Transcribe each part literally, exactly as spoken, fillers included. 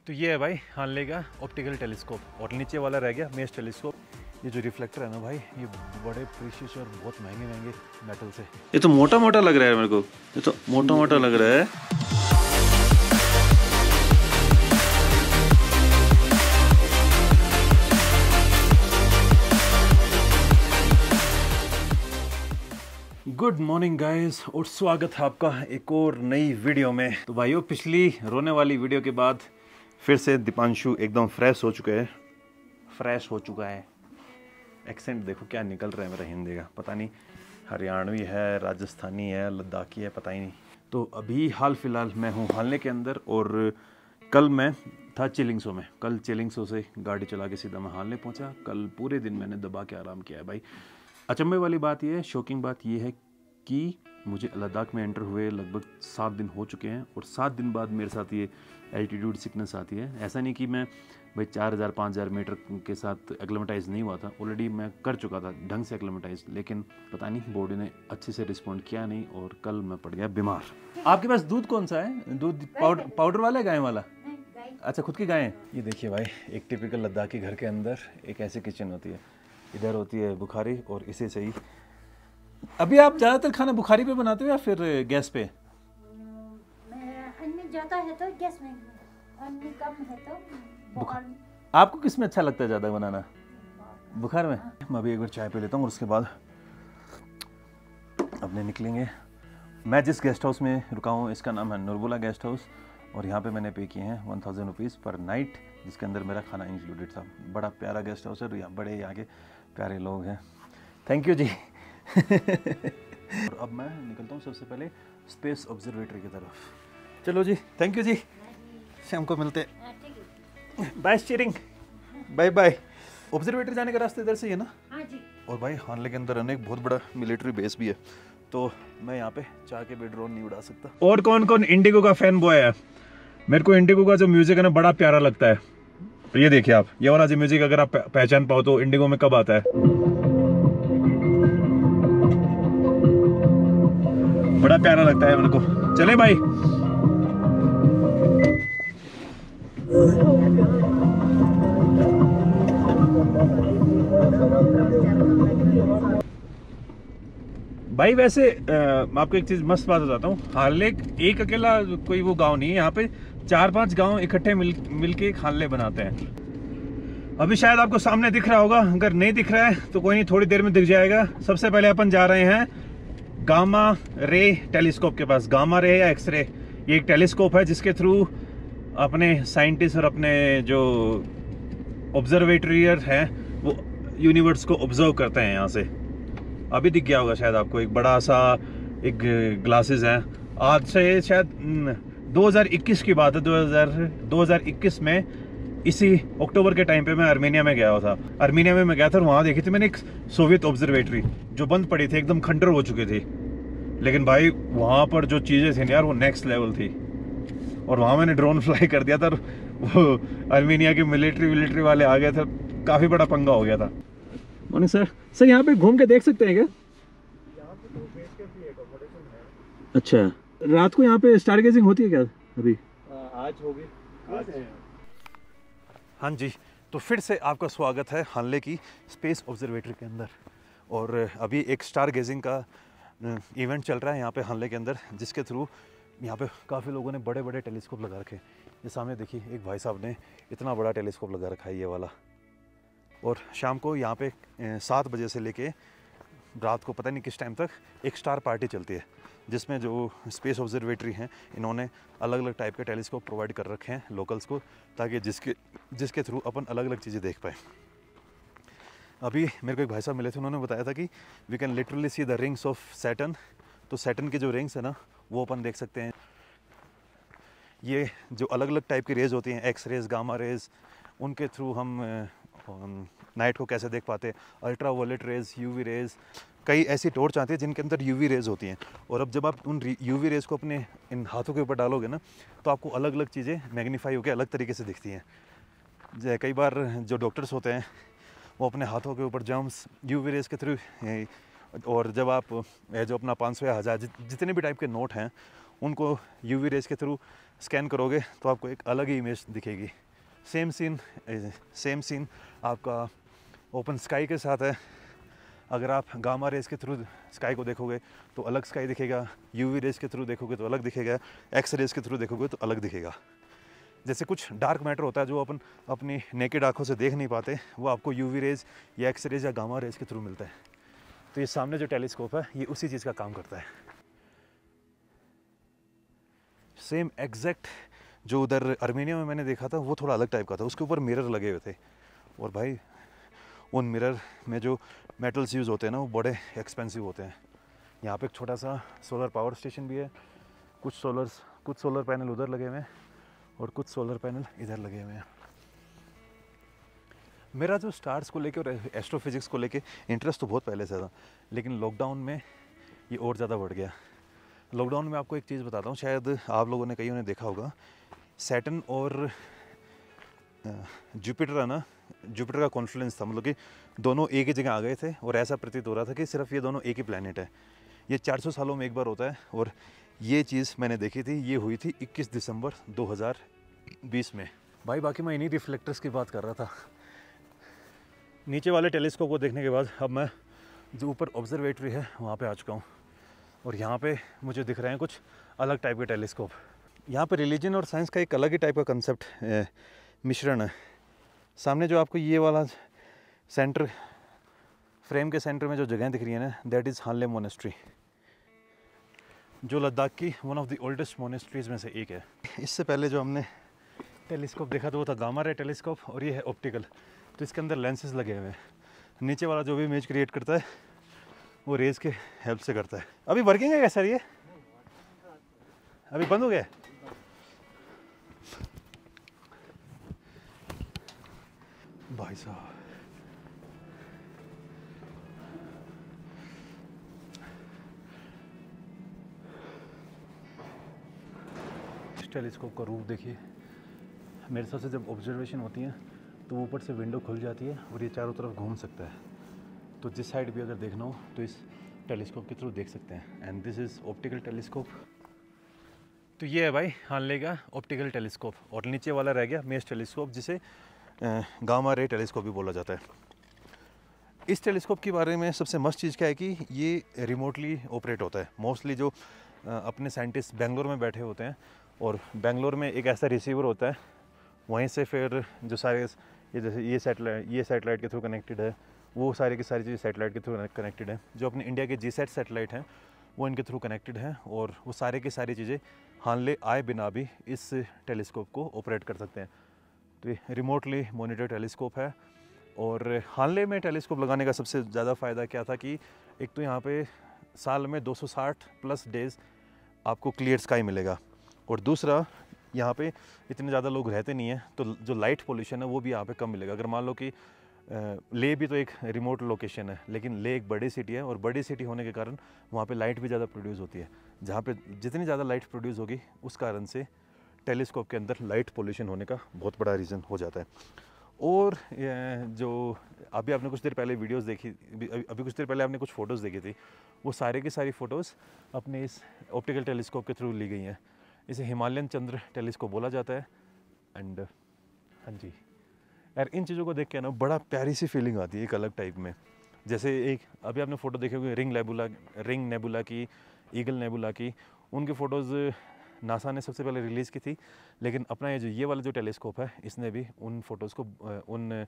तो ये है भाई हानले का ऑप्टिकल टेलीस्कोप और नीचे वाला रह गया मेस टेलीस्कोप। ये जो रिफ्लेक्टर है ना भाई, ये बड़े प्रीशियस और बहुत महंगे महंगे मेटल से। ये तो मोटा मोटा लग रहा है मेरे को, ये तो मोटा मोटा लग रहा है। गुड मॉर्निंग गाइस और स्वागत है आपका एक और नई वीडियो में। तो भाइयों, पिछली रोने वाली वीडियो के बाद फिर से दीपांशु एकदम फ्रेश हो चुके हैं फ्रेश हो चुका है। एक्सेंट देखो क्या निकल रहा है मेरा हिंदी का, पता नहीं हरियाणवी है, राजस्थानी है, लद्दाखी है, पता ही नहीं। तो अभी हाल फिलहाल मैं हूँ हानले के अंदर और कल मैं था चिलिंगसो में। कल चिलिंगसो से गाड़ी चला के सीधा मैं हानले पहुँचा। कल पूरे दिन मैंने दबा के आराम किया है भाई। अचंभे वाली बात यह है, शॉकिंग बात यह है कि मुझे लद्दाख में एंटर हुए लगभग सात दिन हो चुके हैं और सात दिन बाद मेरे साथ ये एल्टीट्यूड सिकनेस आती है। ऐसा नहीं कि मैं भाई चार हज़ार पाँच हज़ार मीटर के साथ एक्लेमेटाइज नहीं हुआ था, ऑलरेडी मैं कर चुका था ढंग से एक्लेमेटाइज, लेकिन पता नहीं बॉडी ने अच्छे से रिस्पॉन्ड किया नहीं और कल मैं पड़ गया बीमार। आपके पास दूध कौन सा है? दूध पाउडर पाउडर वाला है, गाय वाला? अच्छा, खुद की गाय है। ये देखिए भाई, एक टिपिकल लद्दाखी घर के अंदर एक ऐसी किचन होती है। इधर होती है बुखारी और इसी से ही। अभी आप ज़्यादातर खाना बुखारी पे बनाते हो या फिर गैस पे? अन्य ज़्यादा है तो गैस में, अन्य कम है तो बुखार में। आपको किस में अच्छा लगता है ज़्यादा बनाना? बुखार में। मैं अभी एक बार चाय पी लेता हूँ और उसके बाद अपने निकलेंगे। मैं जिस गेस्ट हाउस में रुका हूँ इसका नाम है नुरबुला गेस्ट हाउस और यहाँ पे मैंने पे किए हैं one thousand rupees per night, जिसके अंदर मेरा खाना इंक्लूडेड था। बड़ा प्यारा गेस्ट हाउस है, बड़े यहाँ के प्यारे लोग हैं। Thank you ji. और अब मैं निकलता हूँ सबसे पहले स्पेस ऑब्जर्वेटरी की तरफ। चलो जी, थैंक यू जी, शाम को मिलते हैं। Bye steering, bye bye. Observatory जाने का रास्ता इधर से ही है ना? हाँ जी। और भाई हानले के अंदर अनेक बहुत बड़ा मिलिट्री बेस भी है, तो मैं यहाँ पे चाह के भी ड्रोन नहीं उड़ा सकता। और कौन कौन इंडिगो का फैन बॉय है? मेरे को इंडिगो का जो म्यूजिक है ना बड़ा प्यारा लगता है। तो ये देखिए आप, ये वाला जो म्यूजिक अगर आप पहचान पाओ तो इंडिगो में कब आता है। बड़ा प्यारा लगता है मेरे को। चले भाई। भाई वैसे मैं आपको एक चीज मस्त बात बताता हूँ। हानले एक अकेला कोई वो गांव नहीं है, यहाँ पे चार पांच गांव इकट्ठे मिल मिलके एक हानले बनाते हैं। अभी शायद आपको सामने दिख रहा होगा, अगर नहीं दिख रहा है तो कोई नहीं, थोड़ी देर में दिख जाएगा। सबसे पहले अपन जा रहे हैं गामा रे टेलीस्कोप के पास। गामा रे या एक्सरे, ये एक टेलीस्कोप है जिसके थ्रू अपने साइंटिस्ट और अपने जो ऑब्जर्वेटरियर हैं वो यूनिवर्स को ऑब्जर्व करते हैं। यहाँ से अभी दिख गया होगा शायद आपको, एक बड़ा सा एक ग्लासेस है। आज से शायद दो हज़ार इक्कीस की बात है, दो हज़ार इक्कीस में इसी अक्टूबर के टाइम पे मैं आर्मेनिया में गया हुआ था। आर्मेनिया में मैं गया था और वहाँ देखी थी मैंने एक सोवियत ऑब्जर्वेटरी जो बंद पड़ी थी, एकदम खंडर हो चुकी थी। लेकिन भाई वहाँ पर जो चीज़ें थी यार वो नेक्स्ट लेवल थी। और वहाँ मैंने ड्रोन फ्लाई कर दिया था और वो आर्मेनिया के मिलिट्री विलिट्री वाले आ गए थे, काफ़ी बड़ा पंगा हो गया था। Morning sir. सर यहाँ पे घूम के देख सकते हैं क्या? यहाँ पे तो बेस कैंप भी अकोमोडेशन है। अच्छा, रात को यहाँ पे स्टार गेजिंग होती है क्या? अभी आज होगी आज। हाँ जी, तो फिर से आपका स्वागत है हानले की स्पेस ऑब्जर्वेटरी के अंदर। और अभी एक स्टार गेजिंग का इवेंट चल रहा है यहाँ पे हानले के अंदर, जिसके थ्रू यहाँ पे काफ़ी लोगों ने बड़े बड़े टेलीस्कोप लगा रखे हैं। ये सामने देखिए, एक भाई साहब ने इतना बड़ा टेलीस्कोप लगा रखा है, ये वाला। और शाम को यहाँ पे सात बजे से लेके रात को पता नहीं किस टाइम तक एक स्टार पार्टी चलती है, जिसमें जो स्पेस ऑब्जर्वेटरी हैं इन्होंने अलग अलग टाइप के टेलीस्कोप प्रोवाइड कर रखे हैं लोकल्स को, ताकि जिसके जिसके थ्रू अपन अलग अलग चीज़ें देख पाए। अभी मेरे को एक भाई साहब मिले थे, उन्होंने बताया था कि we can literally see the rings of Saturn. तो सैटर्न की जो रिंग्स है ना वो अपन देख सकते हैं। ये जो अलग अलग टाइप की रेज होती हैं, एक्स रेज, गामा रेज, उनके थ्रू हम नाइट को कैसे देख पाते हैं। Ultraviolet rays, UV rays, कई ऐसी टॉर्च आती है जिनके अंदर यूवी रेज होती हैं। और अब जब आप उन यूवी रेज को अपने इन हाथों के ऊपर डालोगे ना तो आपको अलग अलग चीज़ें मैग्नीफाई होकर अलग तरीके से दिखती हैं। कई बार जो डॉक्टर्स होते हैं वो अपने हाथों के ऊपर जर्म्स यूवी रेज के थ्रू, और जब आप जो अपना पाँच सौ या हज़ार जितने भी टाइप के नोट हैं उनको यूवी रेज के थ्रू स्कैन करोगे तो आपको एक अलग ही इमेज दिखेगी। सेम सीन सेम सीन आपका ओपन स्काई के साथ है। अगर आप गामा रेज के थ्रू स्काई को देखोगे तो अलग स्काई दिखेगा, यूवी रेज के थ्रू देखोगे तो अलग दिखेगा, एक्स रेज के थ्रू देखोगे तो अलग दिखेगा। जैसे कुछ डार्क मैटर होता है जो अपन अपनी नेकेड आंखों से देख नहीं पाते, वो आपको यूवी रेज या एक्स रेज या गामा रेज के थ्रू मिलता है। तो ये सामने जो टेलीस्कोप है ये उसी चीज़ का काम करता है। सेम एग्जैक्ट जो उधर अर्मेनिया में मैंने देखा था वो थोड़ा अलग टाइप का था, उसके ऊपर मिरर लगे हुए थे। और भाई उन मिरर में जो मेटल्स यूज़ होते हैं ना वो बड़े एक्सपेंसिव होते हैं। यहाँ पे एक छोटा सा सोलर पावर स्टेशन भी है, कुछ सोलर्स कुछ सोलर पैनल उधर लगे हुए हैं और कुछ सोलर पैनल इधर लगे हुए हैं। मेरा जो स्टार्स को लेके और एस्ट्रोफिजिक्स को लेके इंटरेस्ट तो बहुत पहले से था, लेकिन लॉकडाउन में ये और ज़्यादा बढ़ गया। लॉकडाउन में आपको एक चीज़ बताता हूँ, शायद आप लोगों ने कईयों ने देखा होगा, सैटर्न और जुपिटर है ना, जुपिटर का कॉन्फ्लुएंस था, मतलब कि दोनों एक ही जगह आ गए थे और ऐसा प्रतीत हो रहा था कि सिर्फ ये दोनों एक ही प्लैनेट है। ये चार सौ सालों में एक बार होता है और ये चीज़ मैंने देखी थी, ये हुई थी इक्कीस दिसंबर दो हज़ार बीस में। भाई बाकी मैं इन्हीं रिफ्लेक्टर्स की बात कर रहा था। नीचे वाले टेलीस्कोप को देखने के बाद अब मैं जो ऊपर ऑब्जर्वेटरी है वहाँ पे आ चुका हूँ और यहाँ पे मुझे दिख रहे हैं कुछ अलग टाइप के टेलीस्कोप। यहाँ पे रिलीजन और साइंस का एक अलग ही टाइप का कंसेप्ट मिश्रण है। सामने जो आपको ये वाला सेंटर फ्रेम के सेंटर में जो जगह दिख रही है ना, दैट इज़ हानले मोनेस्ट्री, जो लद्दाख की one of the oldest monasteries में से एक है। इससे पहले जो हमने टेलीस्कोप देखा था वो था गामा रे टेलीस्कोप और ये है ऑप्टिकल। तो इसके अंदर लेंसेज लगे हुए हैं। नीचे वाला जो भी इमेज क्रिएट करता है वो रेज के हेल्प से करता है। अभी वर्किंग है क्या सर? ये अभी बंद हो गया? भाई साहब इस टेलीस्कोप का रूप देखिए। मेरे हिसाब से जब ऑब्जर्वेशन होती है तो ऊपर से विंडो खुल जाती है और ये चारों तरफ घूम सकता है। तो जिस साइड भी अगर देखना हो तो इस टेलीस्कोप के थ्रू देख सकते हैं। And this is optical telescope. तो ये है भाई हानले का ऑप्टिकल टेलीस्कोप। और नीचे वाला रह गया मेस टेलीस्कोप, जिसे गामा रे टेलीस्कोप भी बोला जाता है। इस टेलीस्कोप के बारे में सबसे मस्त चीज़ क्या है कि ये रिमोटली ऑपरेट होता है। मोस्टली जो अपने साइंटिस्ट बेंगलोर में बैठे होते हैं और बेंगलोर में एक ऐसा रिसीवर होता है, वहीं से फिर जो सारे ये जैसे ये सैटेलाइट ये सैटेलाइट के थ्रू कनेक्टेड है, वो सारी की सारी चीज़ें सैटेलाइट के थ्रू कनेक्टेड है। जो अपने इंडिया के जी सेट सैटेलाइट हैं वो इनके थ्रू कनेक्टेड हैं और वो सारे की सारी चीज़ें हानले आए बिना भी इस टेलीस्कोप को ऑपरेट कर सकते हैं। तो ये रिमोटली मॉनिटर टेलीस्कोप है। और हानले में टेलीस्कोप लगाने का सबसे ज़्यादा फ़ायदा क्या था कि एक तो यहाँ पे साल में दो सौ साठ प्लस डेज़ आपको क्लियर स्काई मिलेगा, और दूसरा यहाँ पे इतने ज़्यादा लोग रहते नहीं हैं तो जो लाइट पोल्यूशन है वो भी यहाँ पे कम मिलेगा। अगर मान लो कि ले भी तो एक रिमोट लोकेशन है, लेकिन ले एक बड़ी सिटी है और बड़ी सिटी होने के कारण वहाँ पे लाइट भी ज़्यादा प्रोड्यूस होती है। जहाँ पे जितनी ज़्यादा लाइट प्रोड्यूस होगी उस कारण से टेलीस्कोप के अंदर लाइट पोल्यूशन होने का बहुत बड़ा रीज़न हो जाता है। और जो अभी आपने कुछ देर पहले वीडियोस देखी, अभी कुछ देर पहले आपने कुछ फ़ोटोज़ देखी थी, वो सारे की सारी फ़ोटोज़ अपने इस ऑप्टिकल टेलीस्कोप के थ्रू ली गई हैं। इसे हिमालयन चंद्र टेलीस्कोप बोला जाता है। एंड हाँ जी यार, इन चीज़ों को देख के ना बड़ा प्यारी सी फीलिंग आती है एक अलग टाइप में। जैसे एक अभी आपने फ़ोटो देखे होंगे रिंग नेबुला रिंग नेबुला की, ईगल नेबुला की, उनकी फ़ोटोज़ नासा ने सबसे पहले रिलीज़ की थी। लेकिन अपना ये जो ये वाला जो टेलीस्कोप है इसने भी उन फ़ोटोज़ को उन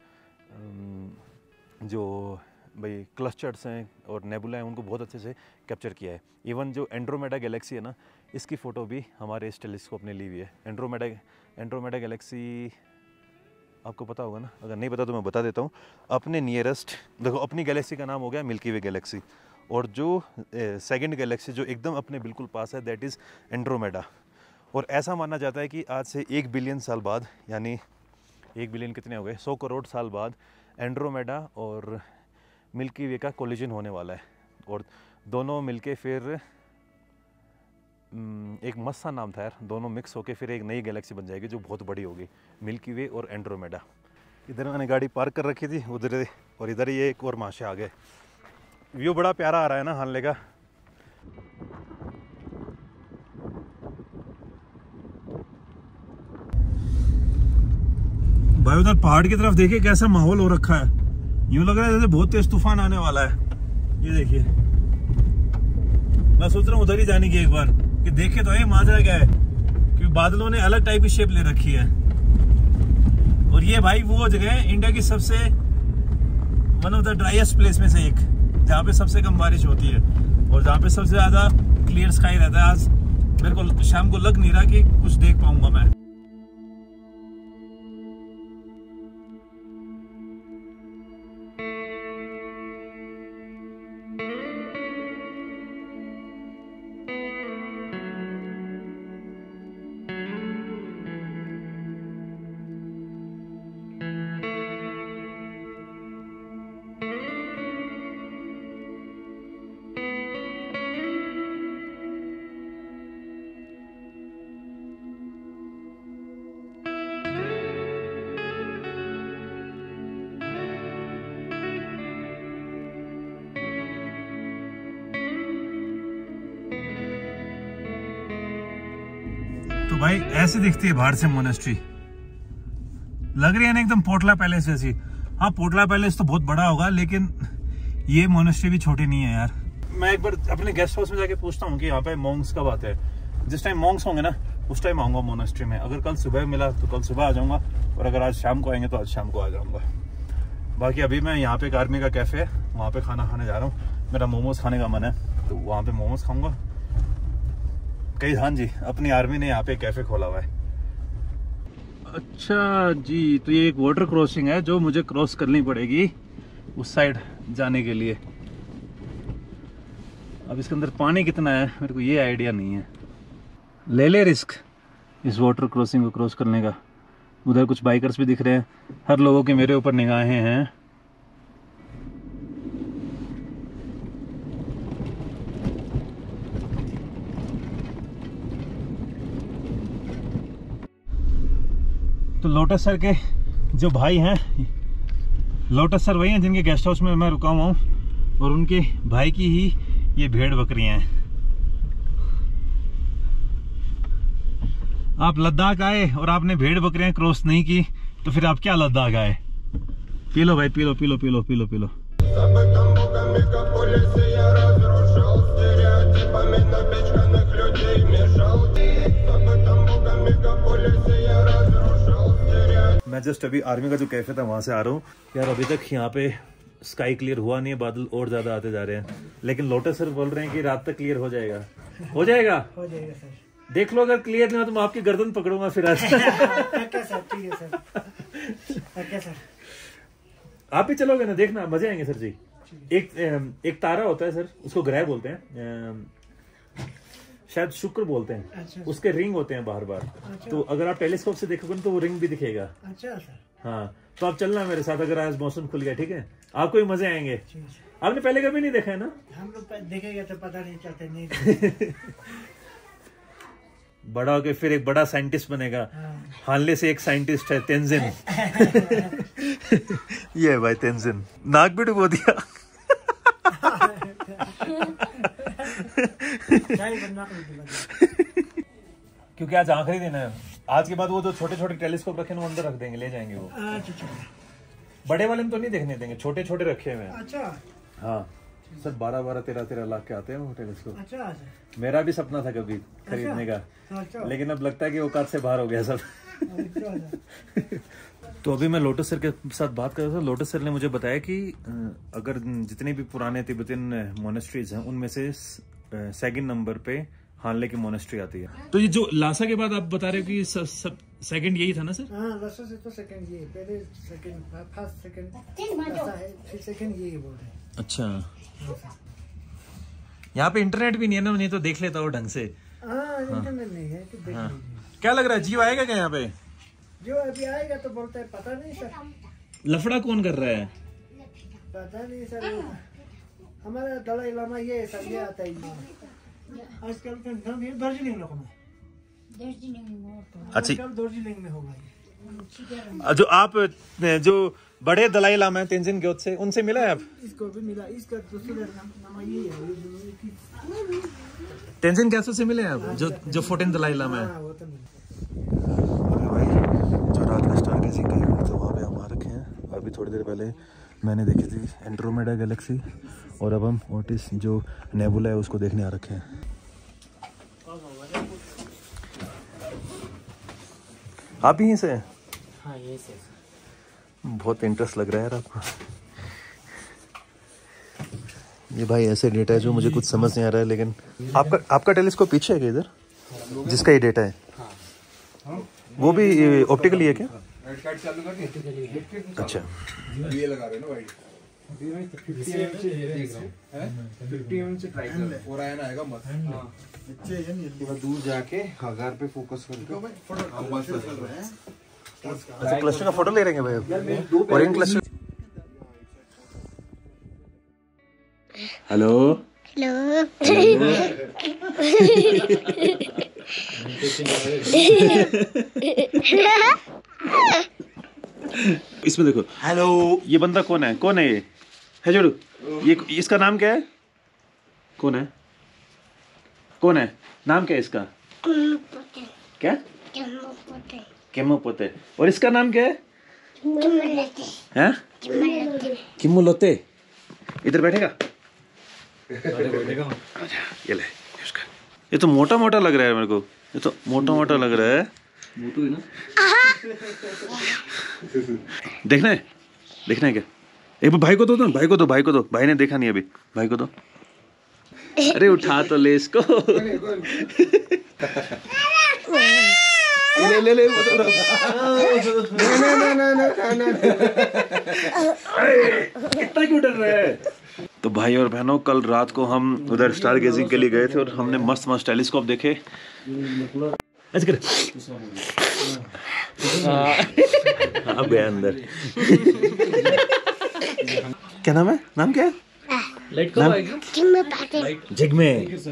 जो भाई क्लस्टर्स हैं और नेबुला हैं उनको बहुत अच्छे से कैप्चर किया है। इवन जो एंड्रोमेडा गैलेक्सी है ना, इसकी फ़ोटो भी हमारे इस टेलीस्कोप ने ली हुई है। एंड्रोमेडा एंड्रोमेडा गैलेक्सी आपको पता होगा ना, अगर नहीं पता तो मैं बता देता हूँ। अपने नियरेस्ट देखो, अपनी गैलेक्सी का नाम हो गया मिल्की वे गैलेक्सी, और जो सेकंड गैलेक्सी जो एकदम अपने बिल्कुल पास है दैट इज़ एंड्रोमेडा। और ऐसा माना जाता है कि आज से एक बिलियन साल बाद, यानी एक बिलियन कितने हो गए, सौ करोड़ साल बाद एंड्रोमेडा और मिल्की वे का कोलिजन होने वाला है। और दोनों मिलके फिर एक मस्त सा नाम था यार, दोनों मिक्स होके फिर एक नई गैलेक्सी बन जाएगी जो बहुत बड़ी होगी, मिल्की वे और एंड्रोमेडा। इधर मैंने गाड़ी पार्क कर रखी थी उधर, और इधर ये एक और माशे आ गए। व्यू बड़ा प्यारा आ रहा है ना हानले का। भाई उधर पहाड़ की तरफ देखिए कैसा माहौल हो रखा है, यूं लग रहा है जैसे बहुत तेज तूफान आने वाला है। ये देखिए, मैं सोच रहा हूँ उधर ही जाने की एक बार, कि देखे तो है माजरा क्या है, क्योंकि बादलों ने अलग टाइप की शेप ले रखी है। और ये भाई वो जगह है इंडिया की सबसे one of the driest place में से एक, जहाँ पे सबसे कम बारिश होती है और जहाँ पे सबसे ज्यादा क्लियर स्काई रहता है। आज मेरे को शाम को लग नहीं रहा कि कुछ देख पाऊंगा मैं। तो भाई ऐसे दिखती है बाहर से मोनेस्ट्री, लग रही है ना एकदम पोटला पैलेस जैसी। हाँ पोटला पैलेस तो बहुत बड़ा होगा, लेकिन ये मोनेस्ट्री भी छोटी नहीं है यार। मैं एक बार अपने गेस्ट हाउस में जाके पूछता हूँ कि यहाँ पे मॉन्क्स कब आते हैं। जिस टाइम मॉन्क्स होंगे ना उस टाइम आऊंगा मोनेस्ट्री में। अगर कल सुबह मिला तो कल सुबह आ जाऊंगा, और अगर आज शाम को आएंगे तो आज शाम को आ जाऊंगा। बाकी अभी मैं यहाँ पे एक आर्मी का कैफे है, वहाँ पे खाना खाने जा रहा हूँ। मेरा मोमोज खाने का मन है तो वहाँ पे मोमोज खाऊंगा कई। हाँ जी, अपनी आर्मी ने यहाँ पे कैफे खोला हुआ है। अच्छा जी, तो ये एक वाटर क्रॉसिंग है जो मुझे क्रॉस करनी पड़ेगी उस साइड जाने के लिए। अब इसके अंदर पानी कितना है मेरे को ये आइडिया नहीं है। ले ले रिस्क इस वाटर क्रॉसिंग को क्रॉस करने का। उधर कुछ बाइकर्स भी दिख रहे हैं, हर लोगों की मेरे ऊपर निगाहें हैं। तो लोटस सर के जो भाई हैं, लोटस सर वही हैं जिनके गेस्ट हाउस में मैं रुका हुआ हूँ, और उनके भाई की ही ये भेड़ बकरियां हैं। आप लद्दाख आए और आपने भेड़ बकरियां क्रॉस नहीं की तो फिर आप क्या लद्दाख आए? पी लो भाई, पी लो पी लो पी लो पी लो पी लो। मैं जस्ट अभी आर्मी का जो कैफे था वहां से आ रहा हूँ यार। अभी तक यहाँ पे स्काई क्लियर हुआ नहीं है, बादल और ज्यादा आते जा रहे हैं। लेकिन लोटस सर बोल रहे हैं कि रात तक क्लियर हो जाएगा। हो जाएगा हो जाएगा सर। देख लो, अगर क्लियर नहीं हो तो मैं आपकी गर्दन पकड़ूंगा फिर आज। ओके सर, ठीक है सर। ओके सर, आप भी चलोगे ना, देखना मजे आएंगे सर जी। एक एक तारा होता है सर, उसको ग्रह बोलते हैं, शायद शुक्र बोलते हैं। अच्छा, उसके रिंग होते हैं बार बार। अच्छा, तो अगर आप टेलीस्कोप से देखोगे तो वो रिंग भी दिखेगा। अच्छा सर। हाँ, तो आप चलना मेरे साथ अगर आज मौसम खुल गया, ठीक है? आपको भी मजे आएंगे। आपने पहले कभी नहीं देखा है ना? हम लोग देखेंगे तो पता नहीं चलता नहीं। बड़ा होके फिर एक बड़ा साइंटिस्ट बनेगा। हानले से एक साइंटिस्ट है तेंजिन। ये है भाई तेंजिन, नाक भी डुबो दिया। क्योंकि आज आखिरी दिन है। आज के बाद वो जो छोटे छोटे टेलीस्कोप रखे हैं वो अंदर रख देंगे, ले जाएंगे वो। बड़े वाले में तो नहीं देखने देंगे, छोटे छोटे रखे हुए हैं। अच्छा हाँ सर, बारह बारह तेरह तेरह लाख के आते हैं वो टेलीस्कोप। अच्छा, मेरा भी सपना था कभी खरीदने का, अच्छा, लेकिन अब लगता है कि औकात से बाहर हो गया सब। तो अभी मैं लोटस सर के साथ बात कर रहा था। लोटस सर ने मुझे बताया कि अगर जितने भी पुराने तिब्बतियन मोनेस्ट्रीज हैं उनमें से सेकंड नंबर पे हानले की मोनेस्ट्री आती है। तो ये जो लासा के बाद आप बता रहे हो कि सब, सब सेकंड यही था ना सर? हाँ, लासा से तो सेकंड ये, पहले सेकंड, फर्स्ट सेकंड लासा है, फिर सेकंड ये बोल रहे हैं। अच्छा, यहाँ पे इंटरनेट भी नहीं है ना, नहीं तो देख लेता हूँ ढंग से। हाँ, इंटरनेट नहीं है तो देख हाँ। लीजिए। क्या लग रहा है, जियो आएगा क्या यहाँ पे? जो अभी आएगा तो बोलता है पता नहीं सर। लफड़ा कौन कर रहा है? पता नहीं सर, हमारा दलाई लामा ये सर ये आता है आजकल दार्जिलिंग लोगों में। अच्छा, आजकल दार्जिलिंग में होगा। जो आप जो बड़े दलाई लामा हैं तेंजिन ग्योत्से, उनसे मिला है आप? इसको भी मिला, इसका दूसरा नाम ये है। तेंजिन ग्योत्से से मिले हैं आप, जो जो फोर्टीन दलाई लामा है? हाँ, वो तो मिला। भाई जो रात में स्टार गेजिंग का तो थोड़ी देर पहले मैंने देखी थी एंड्रोमेडा गैलेक्सी, और अब हम ओटिस जो नेबुला है उसको देखने आ रखे हैं। आप भी यहीं से हैं? हाँ ये से बहुत इंटरेस्ट लग रहा है यार आपको। ये भाई ऐसे डेटा है जो मुझे कुछ समझ नहीं आ रहा है, लेकिन आपका आपका टेलीस्कोप पीछे है क्या इधर, जिसका ये डेटा है? वो भी ऑप्टिकली है क्या? अच्छा, ये लगा रहे ना भाई फिफ्टी एम से ट्राई कर और आया ना आएगा मत दूर जाके हजार पे फोकस करके अच्छा क्लस्टर का फोटो ले रहे हैं भाई अब? और इन क्लस्टर हेलो इसमें देखो। हेलो, ये बंदा कौन है? कौन है ये? है जोड़ू, ये इसका नाम क्या है? कौन है? कौन है? नाम क्या है इसका? क्या? केमोपोते। और इसका नाम क्या है? हैं? किमुलोते। इधर बैठेगा? ये ले इसका। ये तो मोटा मोटा लग रहा है मेरे को, ये तो मोटा मोटा लग रहा है। मोटू है ना? देखना है, देखना है क्या? एक बार भाई को दो, दो भाई को दो, भाई को दो, भाई ने देखा नहीं अभी, भाई को दो। अरे उठा तो ले इसको। ले ले ले कितना क्यों डर रहा है? तो भाई और बहनों, कल रात को हम उधर स्टार गेजिंग के लिए गए थे और हमने मस्त मस्त टेलीस्कोप देखे। ऐसे कर अब गया अंदर। क्या नाम है? नाम क्या है? लाइट कब आएगी? जिग्मे।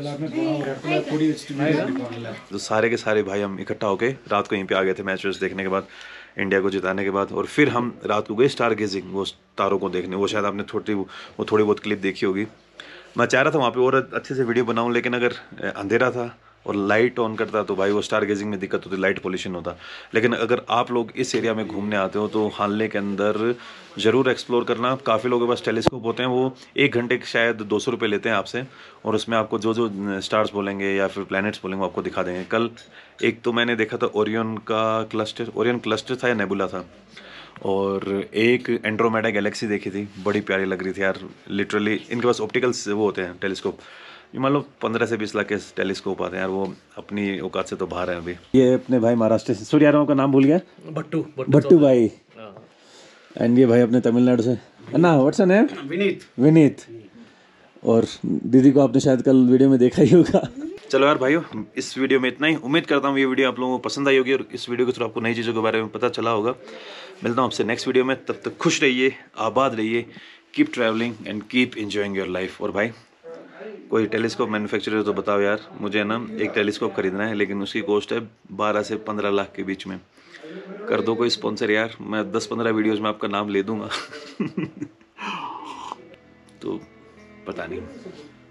तो सारे के सारे भाई हम इकट्ठा होके रात को यहीं पे आ गए थे मैच वैच देखने के बाद, इंडिया को जिताने के बाद। और फिर हम रात को गए स्टार गेजिंग, वो तारों को देखने। वो शायद आपने थोड़ी वो थोड़ी बहुत क्लिप देखी होगी। मैं चाह रहा था वहाँ पे और अच्छे से वीडियो बनाऊँ, लेकिन अगर अंधेरा था और लाइट ऑन करता तो भाई वो स्टार गेजिंग में दिक्कत होती, लाइट पोल्यूशन होता। लेकिन अगर आप लोग इस एरिया में घूमने आते हो तो हानले के अंदर ज़रूर एक्सप्लोर करना। काफ़ी लोगों के पास टेलीस्कोप होते हैं, वो एक घंटे के शायद दो सौ रुपये लेते हैं आपसे, और उसमें आपको जो जो स्टार्स बोलेंगे या फिर प्लैनेट्स बोलेंगे वो आपको दिखा देंगे। कल एक तो मैंने देखा था ओरियन का क्लस्टर, ओरियन क्लस्टर था या नेबुला था, और एक एंड्रोमेडा गैलेक्सी देखी थी, बड़ी प्यारी लग रही थी यार। लिटरली इनके पास ऑप्टिकल्स वो होते हैं टेलीस्कोप, ये मान लो पंद्रह से बीस लाख के टेलीस्कोप आते हैं यार, वो अपनी औकात से तो बाहर है अभी। ये अपने भाई महाराष्ट्र से, सूर्य यारों का नाम भूल गया, भट्टू भट्टू भाई। एंड ये भाई अपने तमिलनाडु से ना, what's your name? Vineet. Vineet. और दीदी को आपने शायद कल वीडियो में देखा ही होगा। चलो यार भाइयों, इस वीडियो में इतना ही। उम्मीद करता हूँ ये वीडियो आप लोगों को पसंद आई होगी और इस वीडियो के थ्रू आपको नई चीज़ों के बारे में पता चला होगा। मिलता हूँ आपसे नेक्स्ट वीडियो में, तब तक खुश रहिए, आबाद रहिए, keep travelling and keep enjoying your life. और भाई कोई टेलीस्कोप मैन्युफैक्चरर तो बताओ यार, मुझे ना एक टेलीस्कोप खरीदना है, लेकिन उसकी कॉस्ट है बारह से पंद्रह लाख के बीच में। कर दो कोई स्पॉन्सर यार, मैं दस पंद्रह वीडियोस में आपका नाम ले दूंगा। तो पता नहीं।